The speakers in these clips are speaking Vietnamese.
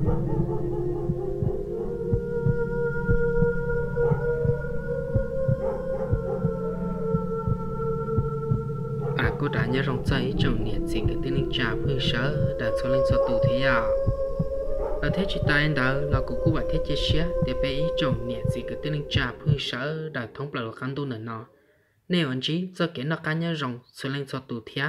Cô đã nhớ rong chơi trong nhiệt gì cái tên trà phương sở đã cho lên số tù thế à ở thế chỉ ta anh đó là cô bảo thế chia sẻ để bé ý trong nhiệt gì cái tên trà phương sở đã thống bạo khăn tu nọ nếu anh chỉ do cái nó cá nhớ rong cho lên số tù thế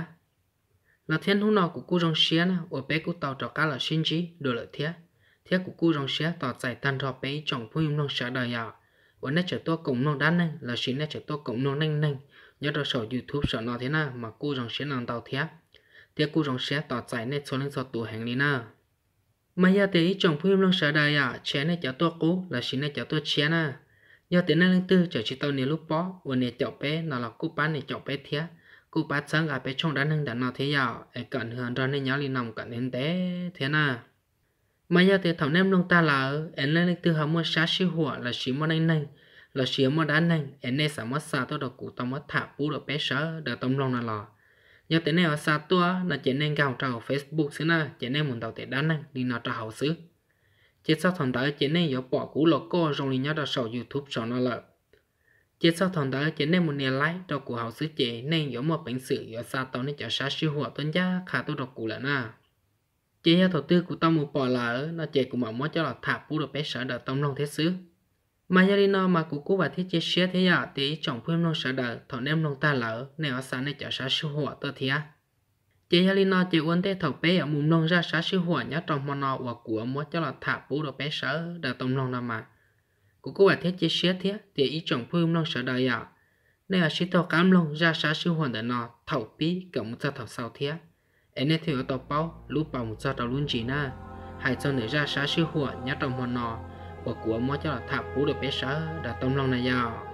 là thiên hôm nọ của cô rong xé nè ở bé cô tàu trò cá là xin chí đồ lợi thế của cô rong xé tỏ giải tan thọ bé ý trong phương nông sở đời à ở nét trở to cùng nông đan này là xin nét trở to cùng nông nanh nhớ được sổ YouTube sợ nó thế nào mà cô rằng sẽ làm tàu thế tiếc cô rằng sẽ tỏ giải nên số lên số tụ hàng đi na mà giờ thì trong phim long sợ đời à chén này cháu tôi cố là xin này cháu tôi chén à giờ thì nên tư chờ chỉ tao nhiều lúc bó và này cháu bé nó là cô bán này cháu bé thế cô bán sáng gặp bé trong đá nâng đàn nó thế nào ai cần hơn ra nên nhớ đi nằm cận đến thế nào mà giờ thì thằng em long ta là em nên tư họ mua sát siêu hỏa là xí mua nanh là xí mua đá nanh em nên sao mất sao tôi được cụ tao mất thả bú được bé sợ được tông long là lò giờ tới này ở xa tua là chỉ nên gào trào Facebook xứ na chỉ nên muốn đầu tới đá nanh đi nó trào hậu xứ chết sau thằng tới chỉ nên có bỏ cú lọ co trong lý nhớ được sầu YouTube cho nó lợi chết sau thằng tới chỉ nên muốn nè like cho cụ hậu xứ chỉ nên có một bệnh sự ở xa tao nên cho sát siêu hỏa tuân giá khá tôi được cụ là na chỉ theo đầu tư của tao một bỏ là nó chỉ cũng mong muốn cho là thả bú được bé sợ được tông long thế xứ mà giờ đi nó mà cụ và thiết chế xe thế à thì chồng phim nó sợ đợi thằng em nó ta lỡ nếu sáng này chở sát siêu hỏa tơ thì á chị giờ đi nó chị uốn thế thầu bé ở mùng nông ra sát siêu hỏa nhá trong món nọ và của muốn cho là thả bú được bé sợ đợi tông long nào mà cụ và thiết chế xe thế thì ý chồng phim nó sợ đợi à nếu sĩ tàu cam long ra sát siêu hỏa để nó thầu bí cầm một thầu sau thế em nên theo tàu bao lúc bảo một tàu luôn chỉ na hai cho nữa ra sát siêu hỏa nhá trong món nọ và của mỗi cho là tháp bú được bé sợ đã tông lòng này vào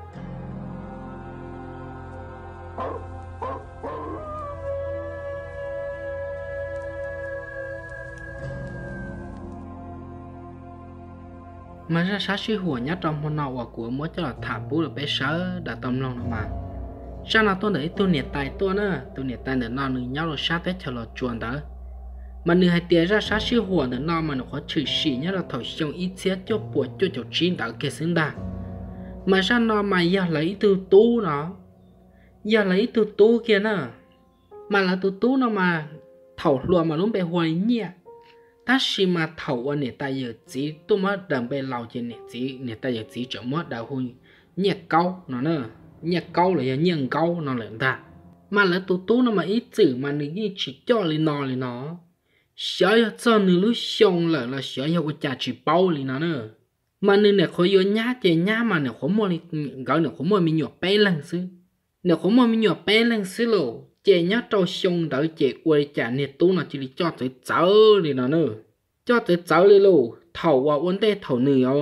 mà ra sát suy hùa nhát trong một nọ và của mỗi cho là tháp bú được bé sợ đã tông lòng này mà sao nào tôi để tôi nhiệt tài tôi nữa tôi nhiệt tài để nó nhau rồi sát tết cho là chuồn đó mà nếu hai tia ra sát siêu hồn thì nó mà nó có chữ xỉ nhá là thầu xong ít xét cho buổi cho chỗ chín đã kê xứng đà mà sao nó mà giờ lấy từ tú nó giờ lấy từ tú kia nè mà là từ tú nó mà thầu luôn mà lúc bé hoài nhẹ ta xí mà thầu anh này ta giờ chỉ tôi mới đầm bé lau trên này chỉ này ta giờ chỉ chỗ mất đào hôi nhẹ câu nó nè nhẹ câu là nhẹ câu nó lại ta mà là từ tú nó mà ít chữ mà nếu như chỉ cho lên nó sợ cho nên lúc xong là sợ có trả chỉ bao liền nó nữa mà nên là khỏi vô nhá chơi nhá mà nếu không mua gọi nếu không mua mình nhỏ bé lần xứ nếu không mua mình nhỏ bé lần xứ lộ chơi nhá trâu xong đỡ chơi quay trả nè tú nó chỉ cho tới cháu liền nó nữa cho tới cháu liền lộ thầu qua vấn đề thầu nữa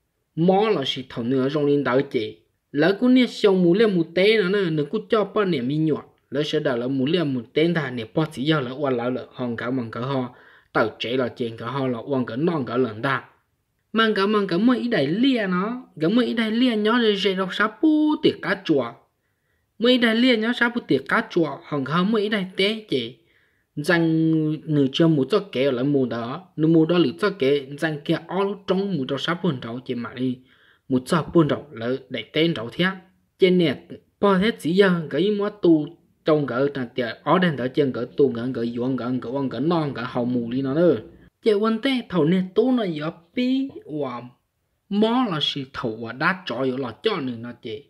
mó là chỉ thầu nữa trong liên đỡ chơi lỡ cũng nè xong mua lên một té nó nữa nếu cũng cho bao nè mình nhỏ lỡ sẽ đào là muốn liền một tên thà nè bỏ chỉ giờ là quan lão là hòn cả măng cả ho tàu chế là trên cả ho là quan cả non cả lần ta măng cả mấy đại lia nó cả mấy đại lia nhỏ rồi đọc sáp pu tiệt cá chua mấy đại lia nhỏ sáp pu tiệt cá chua hòn cả mấy đại té chị rằng nửa cho một cho kẹo là mù đó lử cho kẹo rằng kia all trong một cho sáp buồn đầu chị mà đi một cho buồn đầu là đại tên đầu thế trên nè bỏ hết chỉ giờ cái mua tu trong cái tiệt ở đây đó trên cái tu cái yuan cái non cái hậu mù đi nó nữa chỉ vấn đề thầu này tu nó yếu bí và mó là sự thầu và đá trọi yếu là cho nữa nó chỉ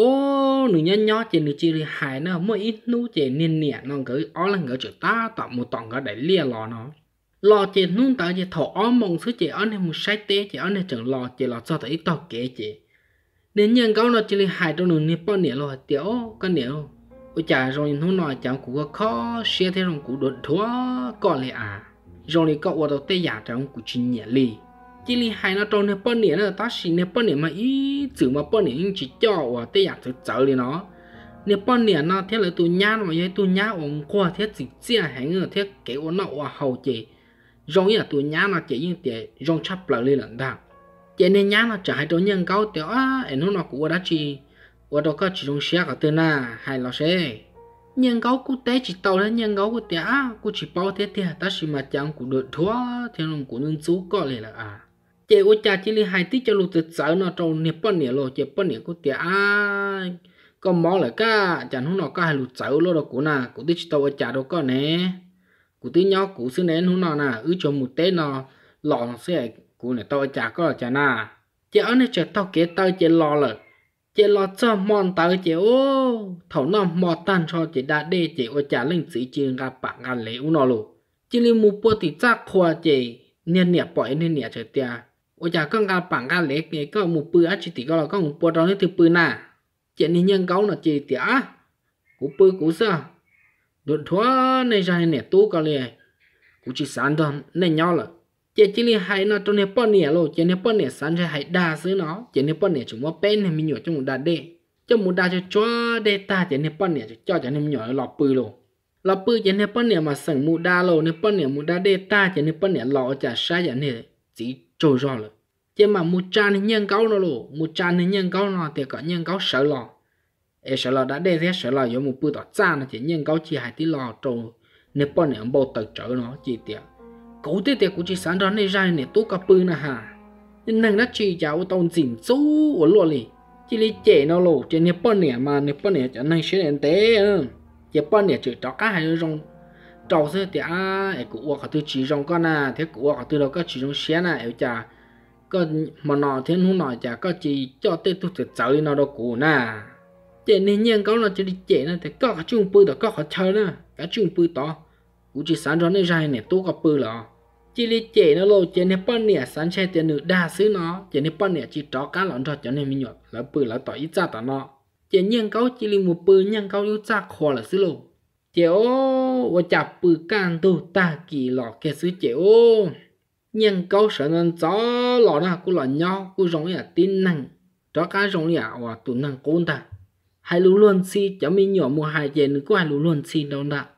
ô nữa nhỏ chỉ nữa chỉ hại nó mới ít nú chỉ niên nè nó cái ở là cái chỗ ta tạo một tòng cái để lia lò nó lò chỉ nung tại chỉ thầu ở mông thứ chỉ ở đây một sai té chỉ ở đây chẳng lò chỉ là cho thấy tao kể chỉ nên nhân câu nó chỉ hại trong nửa nếp bao nè rồi tiểu cái nè ôi chà rồi nó nói chẳng cũng có khó xe theo trong cụ đột thua còn lại à rồi thì cậu ở đầu tây giả trong cụ chín nhẹ li chỉ li hai nó trong này bao nhiêu nữa ta xin này bao nhiêu mà ý chữ mà bao nhiêu chỉ cho ở tây giả thực trở li nó này bao nhiêu nó thế là tôi nhá mà vậy tôi nhá ông qua thế chỉ chia hàng nữa thế kiểu nó ở hậu chị rồi là tôi nhá nó chỉ như thế rồi chấp lại lên lần đó cho nên nhá nó trả hai đôi nhân câu tiểu á nó cũng đã chỉ ở đâu có chỉ trong xe cả tên na hay là xe nhân gấu của té chỉ tàu lên nhân gấu của té của chỉ bao thế thế ta chỉ mà chẳng của được thua theo lòng của nương chú có lẽ là chị của cha chỉ li hai tí cho lụt tự sợ nó trong nếp bận nè rồi chị bận nè của té có mỏ lại cả chẳng hôm nào có hai lụt sợ luôn đó của nà của tí tàu ở cha đâu có nè của tí nhau của xưa nén hôm nào nà cho một té nó lò nó sẽ của này tàu ở cha có là cha nà chị ở đây chờ tao kế tao chị lo rồi chị lo cho mòn tới chị ô thầu nó mò tan cho chị đã đê chị ô trả lên sĩ chị gặp bạn ngàn lễ u nó luôn chị li mua bữa thì chắc khoa chị nên nhẹ bỏ nên nhẹ chơi tia ô trả con gặp bạn ngàn lễ cái có một bữa chị thì có là có một bữa đó nên từ bữa nà chị nên nhân gấu là chị tia cú bữa cú sao đột thua này ra nè tú có liền cú chỉ sáng thôi nên nhau là chị chỉ li hay nó trong này bao nhiêu rồi chị này bao nhiêu sáng hay đa số nó chị này bao nhiêu chúng nó bên này mình nhỏ trong một đa đê cho một đa cho đê ta chị này bao nhiêu cho chị này nhỏ lọ bự rồi lọ bự chị này bao nhiêu mà sẵn một đa rồi này bao nhiêu một đa đê ta chị này bao nhiêu lọ chả sai chị này chỉ trôi rồi chị mà một tràn này nhân gấu nó rồi một tràn này nhân gấu nó thì có nhân gấu sợ lọ sợ lọ đã đê thế sợ lọ giống một bự tọt ra nó chỉ nhân gấu chỉ hai tí lọ trôi này bao nhiêu bao tự trở nó chỉ tiệt cậu tê tê của chị sáng đó này ra này tôi có bự nè ha nên nàng đã chỉ cháu tao dìm số ở luôn đi chỉ lấy trẻ nó lộ chỉ nếp bao nè mà nếp bao nè cho nàng sẽ đến té chỉ bao nè chỉ cho cá hay rong trâu sẽ thì ai cụ họ tôi chỉ rong con à thế cụ họ tôi đâu có chỉ rong xé nè ở chả có mà nọ thế không nọ chả có chỉ cho tê tôi tự cháu đi nó đâu cụ nè chỉ nên nhân câu nó chỉ đi trẻ nè thì có cả chung bự đó có cả chơi nè cả chung bự to cụ chỉ sáng đó này ra này tôi có bự là chỉ li chế nó lô chế này bao nhiêu sáng chế tiền nữ đa số nó chế này bao nhiêu chỉ cho cá lợn cho nên mình nhọ là bự là tỏi ít ra tao nó chế nhân câu chỉ li một bự nhân câu yếu ra khó là xứ lô chế ô và chặt bự can tu ta kỳ lọ cái xứ chế ô nhân câu sợ nên gió lọ nó cũng là nhau cũng giống như tin năng cho cá giống như và tụi năng côn ta hay luôn luôn si cho mình nhỏ mua hai chế nữa có hay luôn luôn si đâu nè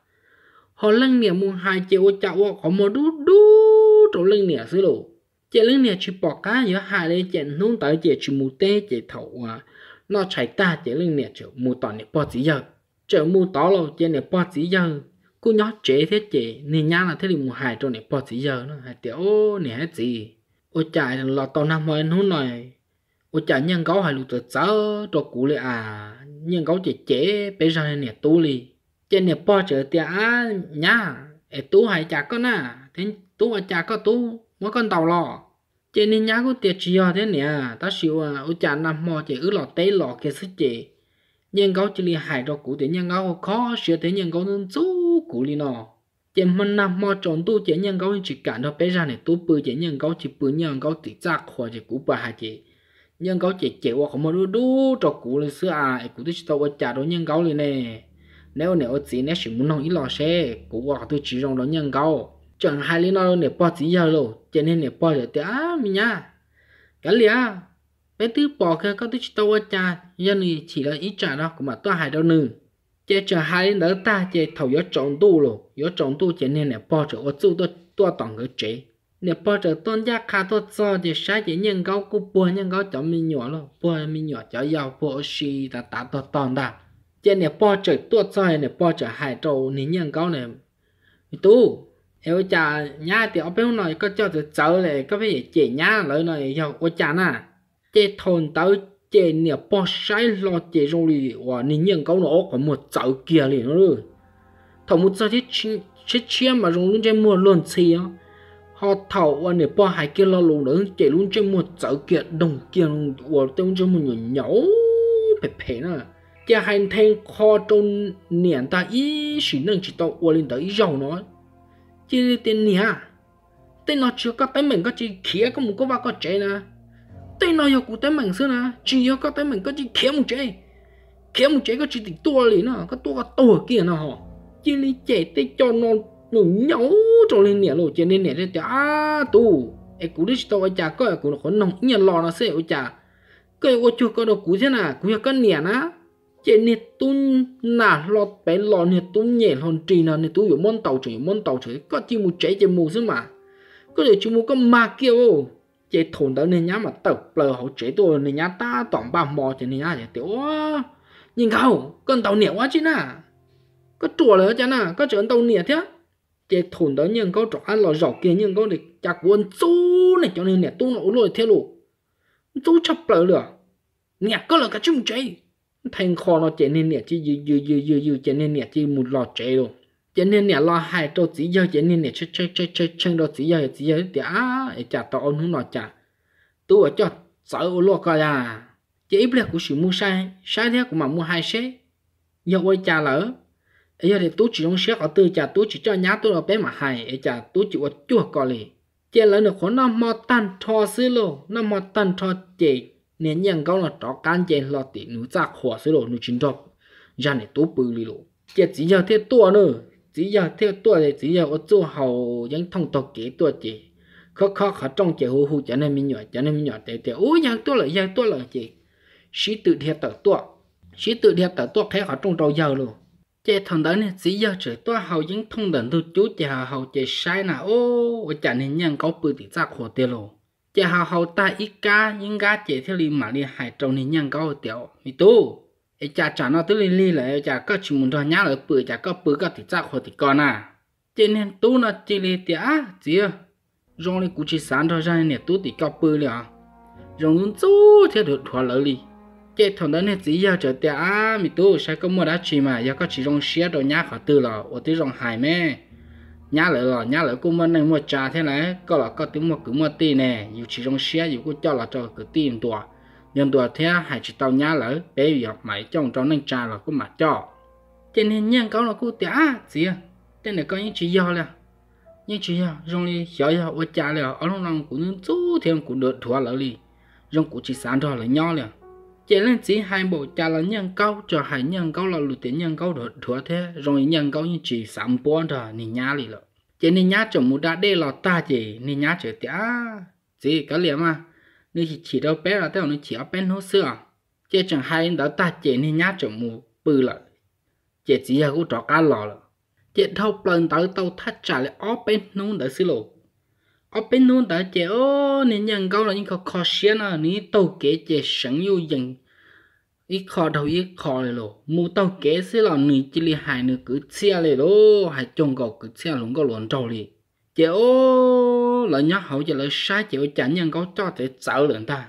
họ lưng nè mua hai chế ô chạo họ mua đú đú trong lưng nè xứ lộ chế lưng nè chỉ bỏ cá giữa hai đây chế nung tới chế chỉ mua tê chế thầu nó chạy ta chế lưng nè chế mua tỏi nè bỏ gì giờ chế mua tỏi lo chế nè bỏ gì giờ cô nhóc chế thế chế nè nhá là thế thì mua hai trong nè bỏ gì giờ nó hai tiểu nè hết gì ô chạy là tao năm mới nung này ô chạy nhân gấu hai lụt tự chớ cho cũ lại nhân gấu chế bây giờ nè tu li chế nè bỏ chế tia nhá tú hay chả có nè thế tú ở chả có tú mỗi con tàu lò chế nên nhá có tiệt chỉ thế nè ta xíu ở chả nằm mò chế ứ lò té lò kia sức chế nhân gấu chỉ li hại cho cụ thế nhân gấu khó sửa thế nhân gấu nên chú cụ li nọ chế mình nằm mò trốn tu chế nhân gấu chỉ cản cho bé ra này tú bự chế nhân gấu chỉ bự nhân gấu tự giác khỏi chế cụ bà hại chế nhân gấu chế qua không mà đu cho cụ lên xưa cụ tôi chỉ tao ở chả đó nhân gấu li nè nếu chỉ nếu chỉ muốn nói ít lò xe cụ họ tôi chỉ dùng đó nhân gấu chẳng hai lý nó để bỏ chỉ giờ rồi cho nên để bỏ được mình nhá cái lẽ bé thứ bỏ cái có tôi chỉ tao cha dân thì chỉ là ít trả đó cũng mà tôi hai đâu nữa chế chờ hai đứa ta chế thầu gió trộn tu rồi gió trộn tu cho nên để bỏ cho ở chỗ tôi tổng cái chế để bỏ cho tôn gia khá tôi cho thì sai chế nhân gấu cũng bỏ nhân gấu cho mình nhỏ rồi bỏ mình nhỏ cho giàu bỏ xì ta tôi toàn ta trên này bỏ trời tuột soi này bỏ trời hải trâu này nhân gấu này tu em cha nhá thì ở bên này có cho từ cháu này có phải chế nhá lại này giờ ở cha nè chế thôn tới chế này bỏ sai lo chế rồi thì và này nhân gấu nó có một cháu kia liền rồi thầu một sao chết chết mà rồi luôn trên mua luôn xì á họ thầu và này bỏ hải kia lo luôn nữa chế luôn trên một cháu kia đồng kia và tên cho một nhỏ phê nữa cái hành thành kho trong niệm ta ý chỉ nên chỉ tao qua lên tới giàu nó chứ tên nè tên nó chưa có tới mình có chỉ khía có một cái va có chế nè tên nó yêu của tới mình xưa nè chỉ yêu có tới mình có chỉ khía một chế có chỉ tua liền nó có tua kia nó họ chỉ li chế tới cho nó nhấu trong lên nè rồi cho nên nè thì tu em cũng đi tao ở nhà có cũng nó nồng nhà lò nó sẽ ở nhà cái ô chưa có đâu cú thế nào cú có nè ná chế nè tu nà lọt bé lọt nè tu nhẹ hòn trì nè nè tu有món tàu chửi có chỉ một chế mù xứ mà có thể chỉ một cái ma kia ô chế thôn đó nè nhá mà tập lờ hậu chế tôi nè nhá ta toàn ba mò chế nè nhá chế tiểu nhưng không con tàu nhẹ quá chứ nà có chùa nữa chả nè có chuyện tàu nè thế chế thôn đó nhưng có trọ ăn lò giỏ kia nhưng có để chặt quân chú này cho nên nè tu nó rồi thế luôn chú chấp lỡ được nè có là cả chung chơi thành kho nó chế nên nè chỉ dư chế nên nè chỉ một lò chế luôn chế nên nè lo hai trâu chỉ giờ chế nên nè chơi chân đó chỉ giờ thì chả tao nó nó chả tu ở cho sợ ô lo coi à chế ít là của sự mua sai thế của mà mua hai xe giờ quay chả lỡ giờ thì tú chỉ trong xe ở từ chả tú chỉ cho nhá tú ở bé mà hay chả tú chỉ ở chua coi liền chế lỡ được khó nó mò tan thò xứ lô nó mò tan thò chế nên nhận câu là trọ can chế lo tị nụ ra khỏa xứ lô nụ chín trọ ra này tú bự lì lô chế chỉ giờ thế tua nữa chỉ giờ thế tua thì chỉ giờ ở chỗ hậu những thông tộc kế tua chế khó trong chế hù cho nên mình nhỏ để ôi giờ tua là chế sĩ tự thiệt tờ tua thấy họ trong đầu giờ luôn chế thằng đó này chỉ giờ trời tua hậu những thông đần tu chú chế hậu chế sai nào ô chả nên nhận câu bự thì ra khổ tiêu luôn chế hậu ta ít cá những cá chế theo li mà li hải trong nên nhận câu tiêu mi tu chả nó tới li lại chả có chỉ muốn cho nhá lại bự chả có bự cái thì ra khổ thì con à chế nên tu nó chỉ li tia gì rong li cú chỉ sáng thôi ra nè tu thì có bự liền rong luôn chú theo được thua lỡ li chế thằng đó này chỉ giờ chờ tia mi tu sai có mua đá chi mà giờ có chỉ rong xé rồi nhá khỏi từ là ở tới rong hải mẹ nhá lại cũng mua này mua trà thế này có là có tiếng mua cứ mua tì nè dù chỉ rong xé dù cũng cho là cho cứ tiền tua nhân tua thế hải chỉ tao nhá lại bé giờ mày trong nên trà là cũng mà cho cho nên nhân có là cũng tia gì tên này có những chỉ giờ là những chỉ giờ rong đi xéo giờ ở trà là ở lúc nào cũng chú thêm cũng được thua lỡ đi rong cũng chỉ sáng thôi là nho liền chế lên chỉ hai bộ trà là nhân câu cho hai nhân câu là lụt tiền nhân câu được thua thế rồi nhân câu như chỉ sắm bón thôi nên nhá lì lợ chế nên nhá chồng một đã đê lọt ta chỉ nên nhá chơi tia gì cái liền mà nên chỉ đâu bé là tao nó chỉ ở bên hố xưa chế chẳng hai đó ta chế nên nhá chồng một bự lợ chế chỉ là cũng trọ cá lò lợ chế thâu lần tới tao thắt trả lại ở bên nón đỡ xí lộ ở bên nón đỡ chế ô nên nhân câu là những khó xé nó ní tàu kế chế sẵn yêu dần ít khó đầu ít khóเลยlộ mua tàu kế xí là nửa chỉ li hai nửa cứ xeเลยlộ hai chồng cầu cứ xe luôn có luồn trâu li chế ô là nhá hậu chế là sai chế chẳng nhân câu cho thể sợ lượng ta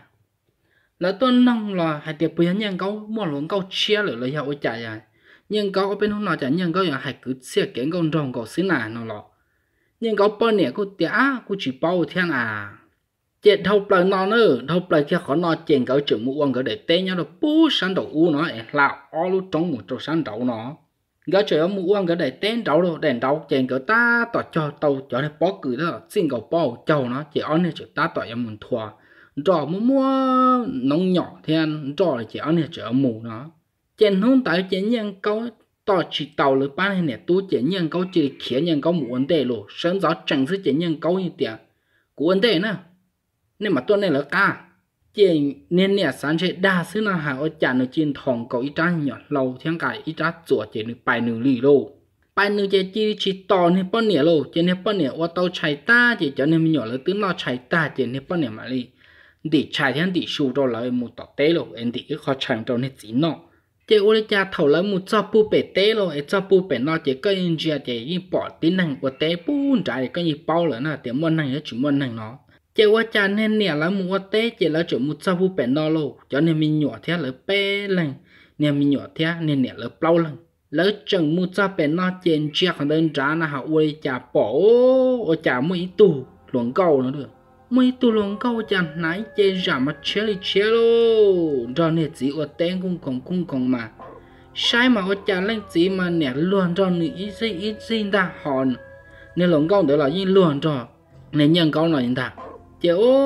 là tôi nông là hai tiệp bây nhân câu mua luồn câu xe rồi là hậu chạy à nhân câu ở bên hôm nào chẳng nhân câu là hai cứ xe kiện con rồng cầu xí nào nó lọ nhân câu bao nhiêu cô tia cô chỉ bao thiên à chế thâu plei nó nữa thâu plei kia khó nó chèn cỡ chữ mua quăng cỡ để té nhau rồi bú sáng đầu u nó là o lu trong một trâu sáng đầu nó gỡ trời mua quăng cỡ để té đầu rồi đèn đầu chèn cỡ ta tỏ cho tàu cho nên bó cử đó xin cầu bao châu nó chỉ on này chữ ta tỏ em muốn thua trò mua nông nhỏ thì ăn trò là chỉ on này chữ mù nó chèn không tại chèn nhân câu tỏ chỉ tàuเลยbán này nè tu chèn nhân câu chỉ khía nhân câu một vấn đề luôn sáng gió chẳng thứ chèn nhân câu như tiền của vấn đề nữa nên mà tôi này là ca chị nên nè sáng chế đa số là hàng ở chả nó trên thòng cầu ít trái nhỏ lâu thiên cải ít trái chuột chỉ được bài nửa lì lô bài nửa chỉ to nên bao nhiêu lô chỉ nên bao nhiêu ở tàu chạy ta chỉ cho nên mình nhỏ là tính lo chạy ta chỉ nên bao nhiêu mà đi để chạy thiên để sưu cho lại một tọt té lô em để khó chạy cho nên chỉ nó chỉ ở đây cha thầu lại một cho bu bể té lô cho bu bể nó chỉ có những gì chỉ bỏ tính năng của té bu trái có những bao nữa là tiền mua năng chỉ mua năng nó chế quá cha nên nè là mua té chế là chỗ một sao bu bể nó lô cho nên mình nhỏ thế là bé lần nè mình nhỏ thế nên nè là bao lần lỡ chừng một sao bể nó trên chia hàng đơn giá là họ uy cha bỏ ở cha mấy tù luồng câu nữa được mấy tù luồng câu cha nãy chế giảm mà chế lô cho nên chỉ ở tên cũng còn mà sai mà ở cha lên chỉ mà nè luôn cho nữ ít gì ta hòn nên luồng câu đó là gì luôn cho nên nhân câu là như ta chế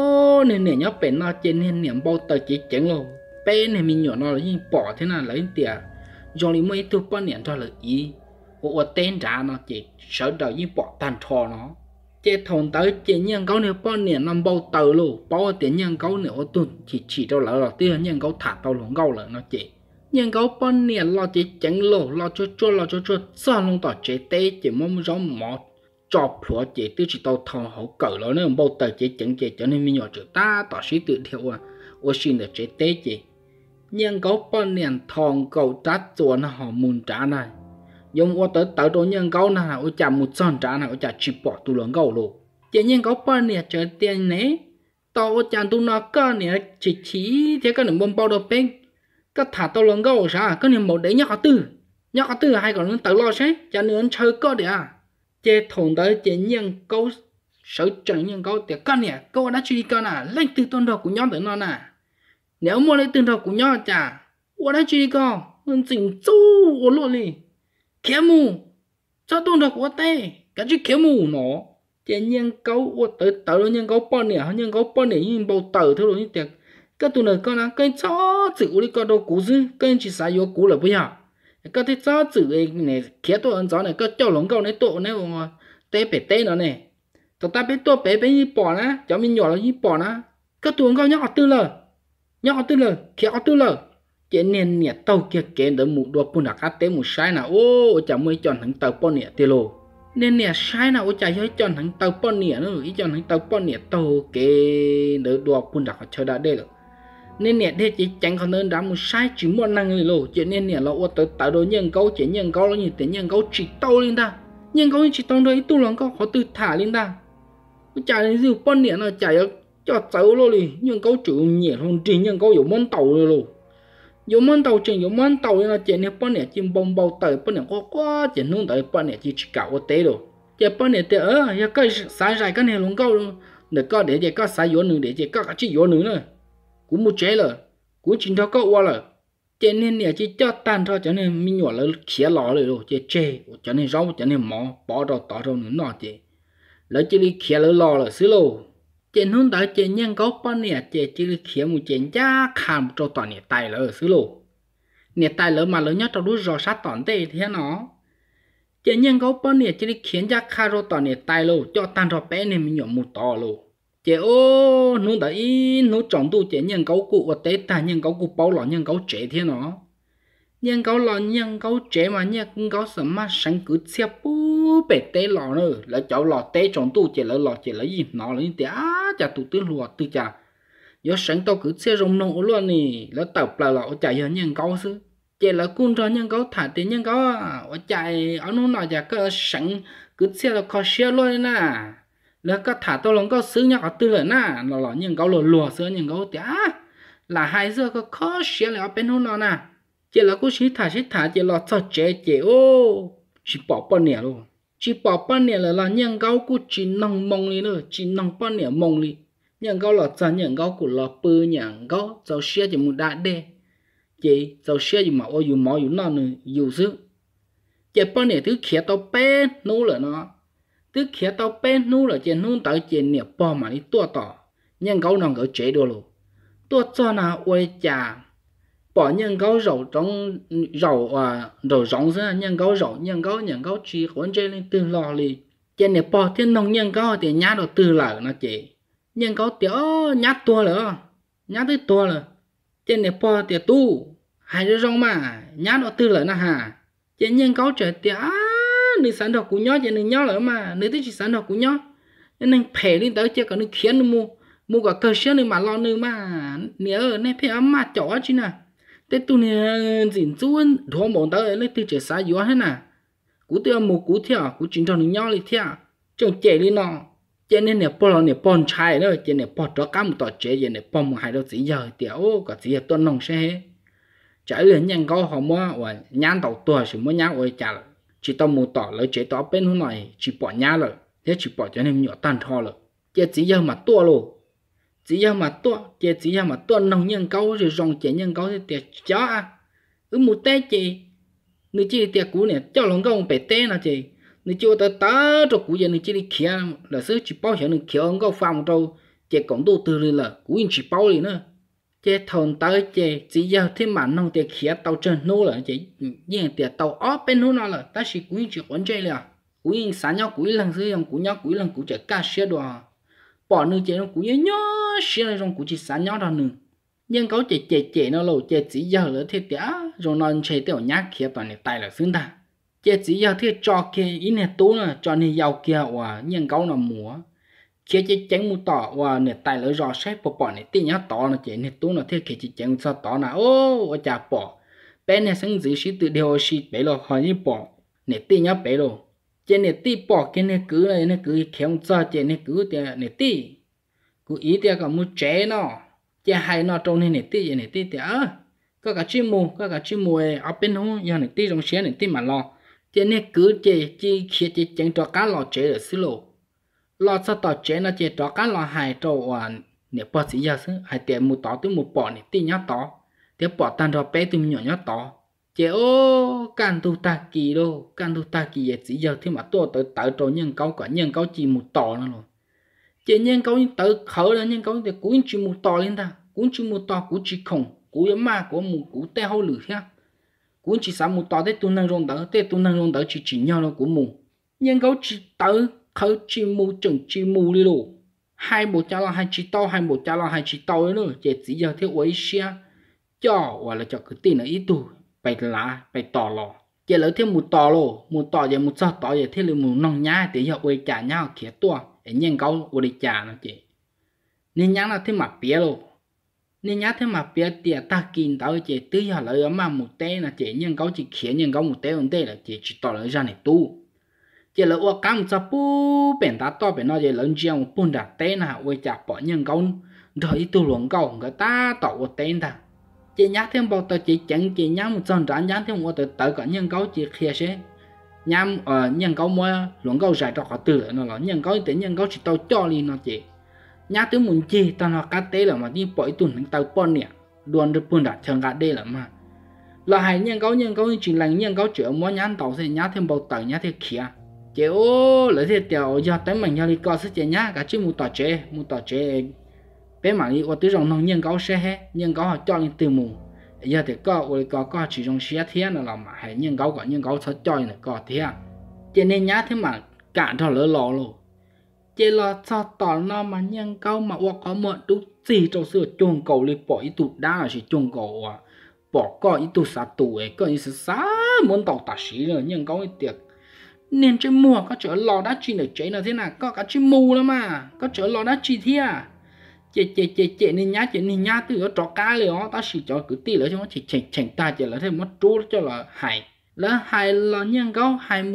ô nên nè nhóc bên nó trên nên niệm bao tờ chỉ chẳng luôn bên này mình nhỏ nó là như bỏ thế nào lấy tiền do lý mấy tôi bao niệm cho là ý ở tên trả nó chỉ sợ đầu như bỏ tàn thò nó chế thòng tới chế nhân câu này bao niệm năm bao tờ luôn bao tiền nhân câu này ở tôi chỉ cho lỡ là tiền nhân câu thả tàu lồng câu lỡ nó chỉ nhân câu bao niệm lo chỉ chẳng luôn lo cho sao luôn tỏ chế tê chỉ mong giống mọt cho phùa chế tư chỉ tàu thòng hậu cỡ nó nên bao tờ chế chẳng chế cho nên mình nhỏ chữ ta tỏ sĩ tự theo à ô xin được chế tế chế nhưng có bao niệm thòng cầu trát chùa nó họ muốn trả này dùng ô tới tới đồ nhân gấu nào ô chả một son trả nào ô chả chỉ bỏ tu lượng gấu luôn chỉ nhân gấu bao nè chờ tiền nè tao ô chả tu nó cơ nè chỉ thế cái nệm bông bao đồ bên cái thả tao lượng gấu sao cái niệm một đấy nhắc tư hay còn nó tự lo xét cho nên chơi có để à chế thùng tới chế nhân gấu sở trận nhân gấu thì con nè câu đã truy con à lên từ tôn đồ của nhóm tới nó nè nếu mua lấy từ đồ của nhóm chả ô đã truy con hơn chỉnh chú ô luôn đi kéo mù cho tôn đồ của tê cái chứ kéo mù nó chế nhân gấu ô tới tới nhân gấu bao nè nhưng bao tử thôi như tiệc cái tụi này con à cái chó chịu đi con đồ cũ dư cái chỉ xài vô cũ là bây giờ cái thứ chó chịu này kéo tôi ăn chó này cái cho lồng câu này tổ này mà tê bể tê nó này tụi ta biết tôi bé như bỏ ná cháu mình nhỏ là như bỏ ná các tuồng cao nhóc tư lờ kéo tư lờ chế nên nhẹ tàu kia kén đỡ một đua bún đặc cá té một sai nào ô chả mới chọn thằng tàu pon nhẹ tiêu lô nên nhẹ sai nào ô chả hơi chọn thằng tàu pon nhẹ nữa ý chọn thằng tàu pon nhẹ tàu kén đỡ đua bún đặc chơi đã đây rồi nên nhẹ thế chỉ chẳng còn nên đã một sai chỉ muốn năngเลยlô chế nên nhẹ là ô tới tạo đồ nhân câu chế nhân câu là như thế nhân câu chỉ tàu lên ta nhân câu chỉ tàu đấy tu lòng câu họ tự thả lên ta chả nên dư pon nhẹ nó chả cho cháu luôn đi nhưng câu chủ nhẹ hơn chỉ nhưng câu有món tàu rồi luôn有món tàu chừng有món tàu là chỉ nên pon nhẹ chim bông bao tờ pon nhẹ quá chỉ nung tới pon nhẹ chỉ cả ô té rồi chỉ pon nhẹ té ya cái sai sai cái này luôn câu luôn để có để chỉ có sai vô nữa để chỉ có chỉ vô nữa cũng một chế rồi cũng chỉ cho câu qua rồi cho nên nhẹ chỉ cho tan thôi cho nên mình nhỏ là khía lò rồi chỉ chế cho nên rau cho nên mỏ bỏ đầu tỏ đâu nữa nọ chỉ lấy chỉ đi khía lò là xứ lô trên hướng tới trên nhân gấu bao nè chỉ đi khía một trên giá khám cho toàn nè tài là xứ lô nè tài lỡ mà lớn nhất trong đứa rò sát toàn tê thế nó trên nhân gấu bao nè chỉ đi khiến giá khám cho toàn nè tài lô cho tan cho bé nên mình nhỏ một to lô chỉ ô nó đấy nó chọn tu trên nhân gấu cụ và tế ta nhân gấu cụ bao lọ nhân gấu trẻ thế nó nhân gấu lọ nhân gấu trẻ mà nhân gấu sợ mà sáng cứ xe bú bể té lọ nữa là cháu lọ té chọn tu chỉ là gì nó là như thế chả tụ tư lọ tư chả do sáng tao cứ xe rồng nông luôn nè là tập là lọ chạy ở nhân gấu xứ chỉ là cún cho nhân gấu thả tiền nhân gấu ở chạy ở nó nói chả có sáng cứ xe là khó xe luôn nè là có thả tao lòng có xứ nhạc tư là nè nó là nhân gấu lùa xứ nhân gấu thế là hai giờ có khó xe là bên nó nè chỉ là cứ xí thả chỉ là cho chế ô chỉ bỏ bao nhiêu luôn chỉ bỏ bao nhiêu là nhân gấu cứ chỉ nông mông đi nữa chỉ nông bao nhiêu mông đi nhân gấu là cho nhân gấu của là bự nhân gấu cho xe chỉ một đại đê chỉ cho xe chỉ mà ôi dùng máu dùng nó nữa dùng sức chỉ bao nhiêu thứ khía tao bé nô là nó thứ khía tao bé nô là chỉ nô tới chỉ nhiều bao mà đi tua tỏ nhân gấu nó có chế được luôn tua cho nào ôi chà bỏ nhân gấu rầu trong rầu rồi rộng ra nhân gấu rầu nhân gấu chỉ cuốn trên lên từ lò li trên này bỏ thiên nông nhân gấu thì nhát đầu từ lở nó chỉ nhân gấu thì nhát tua nữa nhát tới tua rồi trên này bỏ thì tu hai đứa rong mà nhát đầu từ lở nó hà trên nhân gấu trời thì người sản phẩm của nhau trên người nhau nữa mà người tới chỉ sản phẩm của nhau nên phê lên tới chưa có người khiến mua cả cơ sở nữa mà lo nữa mà nhớ nên phải ấm mà chó chứ nè thế tụi này dính chuôn thua món tới lấy từ chế xa yếu hết nè cú tiêu một cú theo cú chính trong nhau đi theo chồng chế đi nó cho nên nè bỏ nè bòn chai đó cho nên bỏ cho cá một tọt chế cho nên bỏ một hai đâu chỉ giờ tiểu có chỉ tuần nông xe trái liền nhân có họ mua và nhán đầu tua chỉ mua nhán ôi chả chỉ tao một tọt lấy chế tọt bên hôm này chỉ bỏ nhá rồi thế chỉ bỏ cho nên nhỏ tan thò rồi chỉ giờ mà tua luôn chỉ giờ mà tua nông nhân câu rồi rong chế nhân câu thì tiệt chó một té chị người chỉ tiệt cú này cho lòng câu bể té nào chị người chưa tới cho cú giờ người chỉ đi kia là sứ chỉ bao giờ người kia ông câu phòng đâu chị cũng đầu tư lên là cú chỉ bao liền nữa chị thằng tới chị chỉ giờ thêm mà nông tiệt kia tàu trên nô là chị nhưng tiệt tàu ở bên nô nào là ta chỉ cú chỉ quấn chơi là cú sáng nhau cú lần sử dụng cú nhau cú lần cú chỉ cá xe đồ bỏ nữa chị nó cú nhớ xe này trong cú chỉ sáng nhau đó nữa nhưng có chị nó lâu chị chỉ giờ nữa thì tiếc rồi nó chơi tiểu nhát kia toàn này tay là xứng ta chị chỉ giờ thì cho kia ý này tú nè cho nên giàu kia và nhưng có nó múa kia chị chén một tỏ và này tay là rõ xét bỏ này tiền nhát tỏ là chị này tú là thế kia chị chén sao tỏ là ô chả bỏ bên này sáng giữ sĩ tự điều sĩ bé là hỏi như bỏ nè ti nhá bé rồi chế nè ti bỏ cái nè cứ này nè cứ khéo cho chế nè cứ thì nè ti cứ ý thì có mua chế nó chế hay nó trong nè ti nè ti thì có cả chim mù ở bên hông giờ nè ti trong xe nè ti mà lo chế nè cứ chế chỉ khi chế chẳng cho cá lò chế được xí lộ lo sao tao chế nó chế cho cá lò hay trâu nè bỏ xí giờ xí hay tiền mua tỏ tới mua bỏ nè ti nhá tỏ để bỏ tan cho bé từ nhỏ nhá tỏ chế can tu ta kỳ đâu can tu ta kỳ vậy chỉ giờ thì mà tôi tự trò nhân câu cả nhân câu chỉ một tỏ nữa rồi chế nhân câu tự khởi là nhân câu thì cũng chỉ một tỏ lên ta cũng chỉ một tỏ cũng chỉ không cũng mà cũng một cũng té hậu lử ha cũng chỉ sao một tỏ để tu năng rong đỡ chỉ nhau nó cũng mù nhân câu chỉ tự khởi chỉ mù chừng chỉ mù đi luôn hai bộ cha lo hai chỉ to hai bộ cha lo hai chỉ to nữa chế chỉ giờ thì quấy xe cho hoặc là cho cái tiền là ít tu bày lá bày tỏ lò chỉ lỡ thêm một tỏ vậy một sao tỏ vậy thêm là một nòng nhá để cho quay trả nhau khía tua để nhân câu quay trả nó chị nên nhá là thêm mặt bía luôn nên nhá thêm mặt bía tiệt ta kín tao chị tư giờ lỡ mà một té là chị nhân câu chỉ khía nhân câu một té là chị chỉ tỏ lỡ ra này tu chỉ lỡ qua cam cho pu bèn ta to bèn nó chỉ lỡ chiang một bún đặt té nào quay trả bỏ nhân câu rồi tu luồng câu người ta tỏ một té ta chị nhắc thêm bao tờ chị chẳng chị nhắc một trăm trả nhắc thêm một tờ tờ cả nhân câu chị kia sẽ nhắm nhân câu mua luận câu giải cho họ từ nó là nhân câu tới nhân câu chỉ tao cho đi nó chị nhắc tới muốn chi tao nó cá tế là mà đi bội tuần những tao pon nè đuôn được pon đặt chẳng cả đây là mà là hai nhân câu chỉ là nhân câu chữa mua nhắn tàu sẽ nhắc thêm bao tờ nhắc thêm kia chị lấy thêm tiểu giờ tới mình giờ đi coi sẽ chị nhắc cả chứ một tờ chế bé mà đi qua tới dòng nông nhân câu xe hết nhân câu họ cho những từ mù giờ thì có chỉ trong xe thế là mà hay nhân câu sẽ cho những có thế cho nên nhá thế mà cạn cho lỡ lò luôn chỉ là cho tỏ nó mà nhân câu mà có một chút gì trong sự chuông cầu đi bỏ ít tụt đá là chỉ chuông cầu bỏ có ít tụt sát tụ ấy có ít sát muốn tàu tạt xí rồi nhân câu tiệc nên trên mùa có chỗ lò đá chi được chế là thế nào có cả chim mù đó mà có chỗ lò đá chi thế à chị nên nhá từ ở trọ cá liền ó ta chỉ cho cứ tí nữa cho nó chỉ chỉnh ta chỉ là thêm mất trú cho là hài lò nhân câu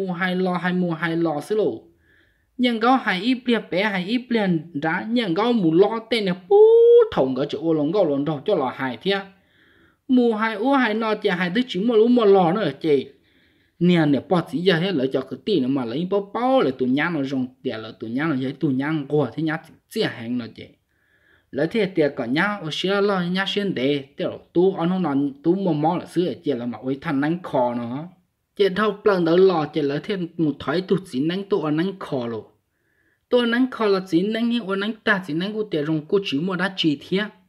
hài lò xí lộ nhân câu hài ít bé hài ít liền đã nhân câu mù lo tên này bú thòng cái chỗ lồng câu lồng đầu cho là hài thia mù hài nọ chị hài tới chỉ mua lò nữa chị nè bỏ chỉ giờ hết lấy cho cái tí nữa mà lấy bao là tụi nhang nó rong tiền là tụi nhang nó giấy tụi nhang qua thế nhá chỉ hàng nó chị lấy thế tiệt cả nhá ở xưa lo nhá xuyên đề tiểu tú anh nó tú mò là xưa chỉ là mà với thằng nắng khò nó chỉ thâu plan đỡ lò chỉ lấy thêm một thỏi tụt chỉ nắng tụi nắng khò rồi tụi nắng khò là chỉ nắng như nắng ta chỉ nắng của tiệt rong cô chỉ mua đá chỉ